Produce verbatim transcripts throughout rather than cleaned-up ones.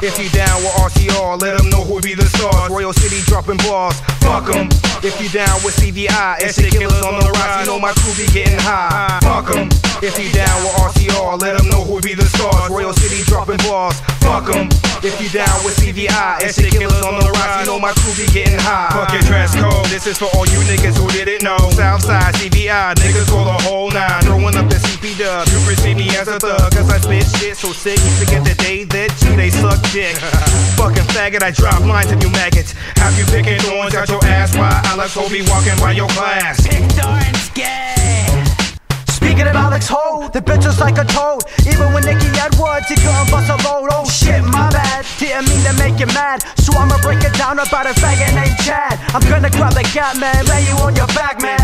If you down with R C R, let them know who be the stars. Royal City dropping bars, fuck em. If you down with C V I, S A killers on the rise, you know my crew be getting high. Fuck em. If you down with R C R, let them know who be the stars. Royal City dropping bars, fuck em. If you down with C V I, S A killers on the rise, you know my crew be getting high. Fuck your dress code, this is for all you niggas who didn't know. Southside C V I, niggas call the whole nine. Throwing up the C P dub, you perceive me as a thug, cause I spit shit so sick, you forget the day that G, they suck dick. Fucking faggot, I drop lines of you maggots. Have you picking thorns out your ass while Alex Ho be walking by your class? Pick thorns, gay. Speaking of Alex Ho, the bitch was like a toad. Even when Nicky Edwards, he couldn't bust a load. Oh shit, my bad, didn't mean to make you mad. So I'ma break it down about a faggot named Chad. I'm gonna grab the cat, man, lay you on your back, man.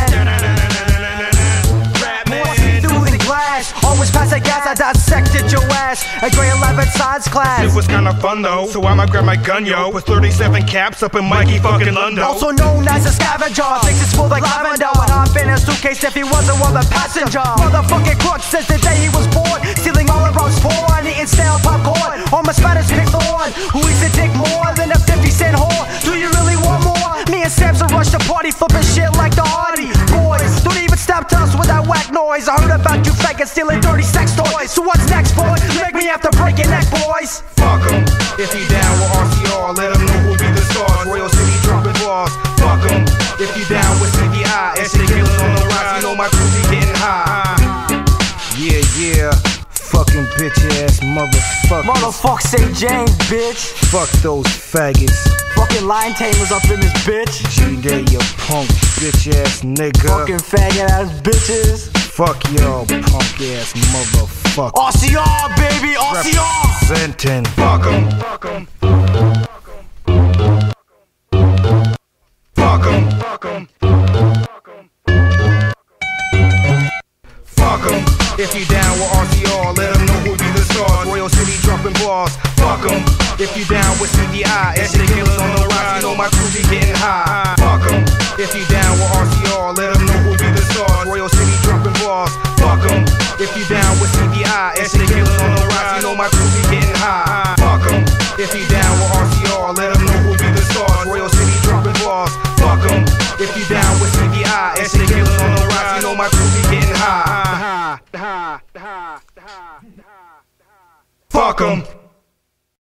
Rap man. Through the glass, always pass the gas, I dissected your ass. A grade eleven science class. It was kinda fun though, so I'ma grab my gun, yo. With thirty-seven caps up in Mikey fucking London. Also known as a scavenger, thinks it's full like lavender. When I'm in a suitcase if he wasn't one of the passenger. Motherfucking crook since the day he was born, stealing all around porn, eating stale popcorn. On my Spanish pick the one, who eats a dick more than a fifty cent whore. Do you really want more? Me and Sampson rush the party, flipping shit like the Hardy Boys. Don't even stop to us with that whack noise. I heard about you faggots stealing dirty sex toys. So what's next, boy? You make me have to break your neck, boys. Fuck em. If you down with R C R, let them know who be the stars. Royal City dropping bars, fuck em. If you down with C V I, S A killers on the rise, you know my crew be getting high. Yeah, yeah. Fucking bitch ass motherfuckers. Motherfuck Saint James, bitch. Fuck those faggots. Fucking lion tamers up in this bitch. G-Day, you punk bitch ass nigga. Fucking faggot ass bitches. Fuck y'all punk ass motherfuckers. R C R, baby, R C R. Representing. Fuck em. Fuck em. Fuck em. Fuck em. Fuck em. If you down with R C R, let them know who be the stars. Royal City dropping bars, fuck em. If you down with C V I, S A killers on the rise, you know my crew be getting high. Fuck em. If you down with R C R, let them know who be the stars. Royal City dropping bars, fuck em. If you down with C V I, S A killers on the rise, you know my crew be getting high. Fuck em. If you down with R C R, let them know who be the stars. Royal City dropping bars, fuck em. If you down with C V I, S A killers on the rise, you know my crew be getting high. Fuck em.